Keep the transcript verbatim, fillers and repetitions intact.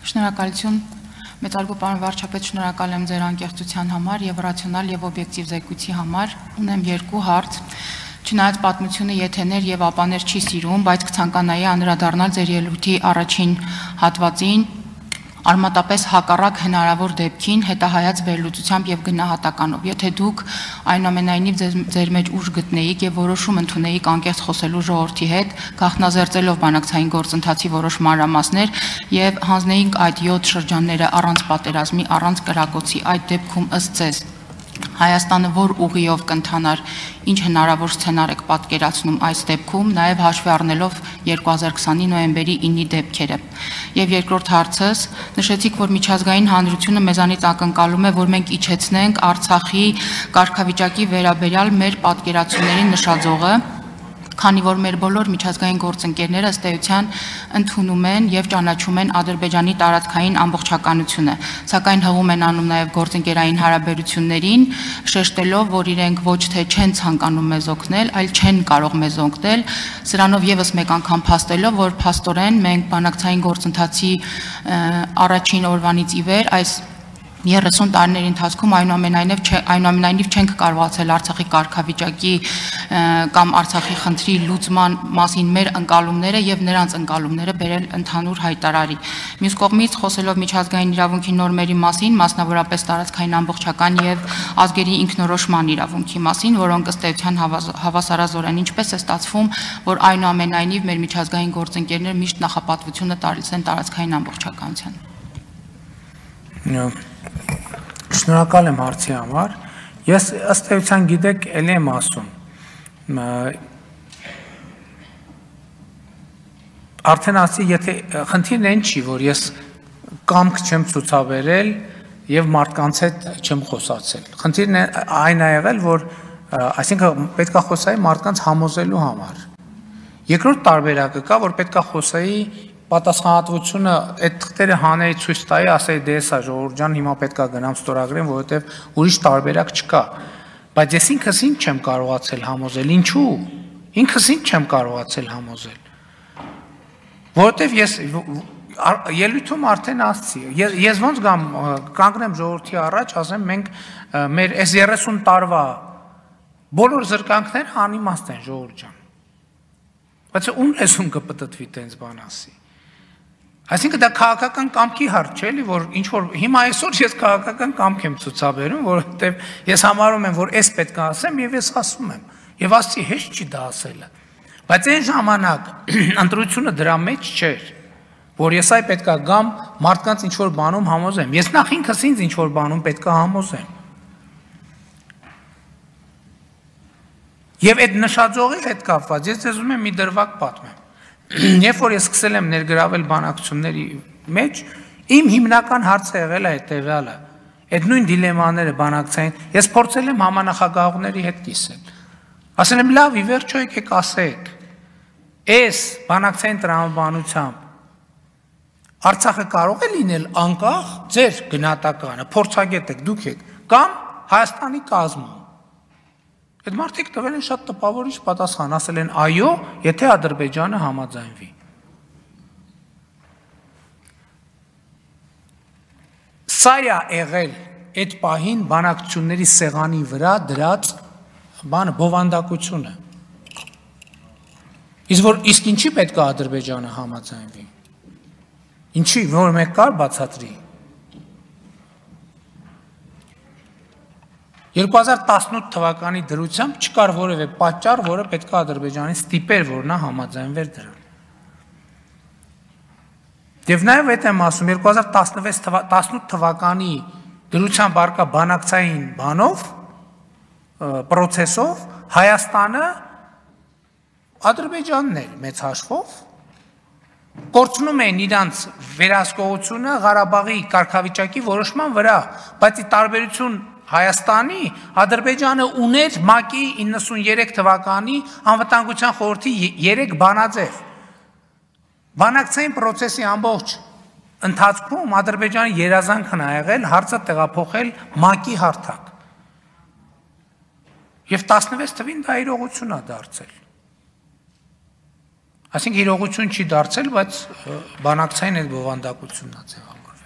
Շնորհակալություն մեծարգո պարոն վարչապետ, շնորհակալ եմ ձեր անկեղծության համար եւ ռացիոնալ եւ օբյեկտիվ զեկույցի համար։ Ունեմ երկու հարց։ Չնայած պատմությունը եթեներ եւ ապաներ չի սիրում, բայց կցանկանայի անդրադառնալ ձեր ելույթի առաջին հատվածին, արմատապես հակառակ հնարավոր դեպքին հետահայաց վերլուծությամբ եւ գնահատականով։ Եթե դուք այնուամենայնիվ ձեր մեջ ուժ գտնեիք եւ որոշում ընդունեիք անկեղծ խոսելու ժողովրդի հետ, գաղտնազերծելով բանակցային գործընթացի որոշ մանրամասներ եւ հանձնեիք այդ յոթ շրջանները առանց պատերազմի, առանց կրակոցի, այդ դեպքում ըստ ձեզ Հայաստանը որ ուղիով կընթանար, ինչ հնարավոր սցենար եք պատկերացնում այս դեպքում, նաև հաշվի առնելով երկու հազար քսանի նոյեմբերի ինի դեպքերը։ Եվ երկրորդ հարցս, նշեցիք, որ միջազգային հանրությունը մեզանից ակնկալում է, որ մենք իջեցնենք Արցախի կարգավիճակի վերաբերյալ մեր պատկերացումների նշաձողը, քանի որ մեր բոլոր միջազգային գործընկերները ըստ էության ընդունում են եւ ճանաչում են Ադրբեջանի տարածքային ամբողջականությունը, սակայն հղում են անում նաեւ գործընկերային հարաբերություններին, շեշտելով, որ իրենք ոչ թե չեն ցանկանում մեզ օգնել, այլ չեն կարող մեզ օգնել, սրանով եւս մեկ անգամ փաստելով, որ փաստորեն մենք բանակցային գործընթացի առաջին օրվանից ի վեր այս երեսուն տարիների ընթացքում այնուամենայնիվ այնուամենայնիվ չենք կարողացել Արցախի կարգավիճակի կամ Արցախի խնդրի լուծման մասին մեր ընկալումները եւ նրանց ընկալումները բերել ընդհանուր հայտարարի։ Մյուս կողմից խոսելով միջազգային իրավունքի նորմերի մասին, մասնավորապես տարածքային ամբողջական եւ ազգերի ինքնորոշման իրավունքի մասին, որոնք ըստ էության հավասարազորեն ինչպես է ստացվում, որ այնուամենայնիվ մեր միջազգային գործընկերները միշտ նախապատվությունը տալիս են տարածքային ամբողջականությանը։ Շնորհակալ եմ հարցի համար։ Ես ըստ էության գիտեք ել եմ ասում։ Արդեն ասի, եթե խնդիրն այն չի, որ ես կամք չեմ ցուցաբերել եւ մարդկանց հետ չեմ խոսացել։ Խնդիրն այն ա եղել, որ այսինքն պետքա խոսայի մարդկանց համոզելու համար։ Երկրորդ տարբերակը կա, որ պետքա խոսայի պատասխանատվությունը այդ թղթերը հանեի ցույց տայի, ասեի դե սա ժողովուրդ ջան, հիմա պետքա գնամ ստորագրեմ, որովհետև ուրիշ տարբերակ չկա։ Բայց ես ինքս ինձ չեմ կարողացել համոզել, ինչու՞։ Ինքս ինձ չեմ կարողացել համոզել։ Որովհետև ես ելույթում արդեն ասացի, ես ոնց գամ կանգնեմ ժողովրդի առաջ, ասեմ մենք մեր այս երեսուն տարվա բոլոր զրկանքները անիմաստ են, ժողովուրդ ջան։ Բայց ում լեզուն կպտտվի տենց բան ասի։ Այսինքն դա քաղաքական կամքի հարց չէ, էլի, որ ինչ որ հիմա այսօր ես քաղաքական կամք եմ ցուցաբերում, որովհետև ես համարում եմ, որ էս պետք է ասեմ եւ ես ասում եմ։ Եվ ասի հեշտ չի դա ասելը։ Բայց այն ժամանակ ընտրությունը դրա մեջ չէր, որ ես այ պետք է գամ մարդկանց ինչ որ բանում համոզեմ։ Ես նախ ինքս ինձ ինչ որ բանում պետք է համոզեմ։ Եվ այդ նշաձողի հետ կապված ես ձեզ ուզում եմ մի դրվագ պատմեմ։ Երբ որ ես սկսել եմ ներգրավել բանակցությունների մեջ, իմ հիմնական հարցը եղել է հետևյալը։ Այդ նույն դիլեմաները բանակցային, ես փորձել եմ համանախագահողների հետ կիսել։ Ասել եմ լավ, ի վերջո եկեք ասեք։ Այս բանակցային տրամաբանությամբ Արցախը կարող է լինել անկախ ձեր գնահատականը, փորձագետ եք, դուք եք, կամ Հայաստանի կազմում։ Այդ մարդիկ տվել են շատ տպավորիչ պատասխան, ասել են այո, եթե Ադրբեջանը համաձայնվի։ Սա է եղել այդ պահին բանակցությունների սեղանի վրա դրած բանը բովանդակությունը։ Իսկ որ իսկ ինչի պետք է Ադրբեջանը համաձայնվի։ Ինչի, որ մեկ կար բացատրի։ երկու հազար տասնութ թվականի դրությամբ չկար որևէ պատճառ, որը պետք է Ադրբեջանին ստիպեր, որ նա համաձայնվեր դրան։ Եվ նաև այդ եմ ասում, երկու հազար տասնութ թվականի դրությամբ առկա բանակցային բանով, պրոցեսով, Հայաստանը Ադրբեջանն էր մեծ հաշվով, կորցնում են իրանց վերահսկողությունը Ղարաբաղի կարգավիճակի որոշման վրա, բայց ի տարբերություն Հայաստանի, Ադրբեջանը ուներ ՄԱԿ-ի իննսուներեք թվականի անվտանգության խորհրդի երեք բանաձև։ Բանակցային պրոցեսի ամբողջ ընթացքում Ադրբեջանի երազանքն ա եղել հարցը տեղափոխել ՄԱԿ-ի հարթակ։ Եվ տասնվեց թվին դա իրողություն ա դարձել։ Այսինքն իրողություն չի դարձել, բայց բանակցային այդ բովանդակությունն է ձևավորվել։